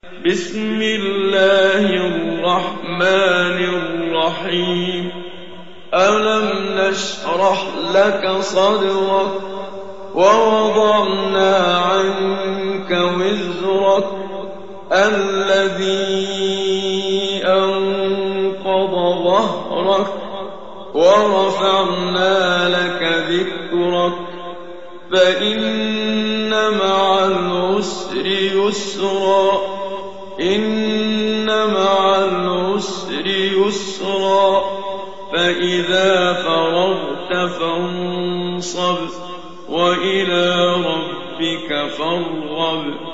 بسم الله الرحمن الرحيم. ألم نشرح لك صدرك ووضعنا عنك وزرك الذي أنقض ظهرك ورفعنا لك ذكرك فإن مع العسر يسرا إن مع العسر يسرا فإذا فرغت فانصب وإلى ربك فارغب.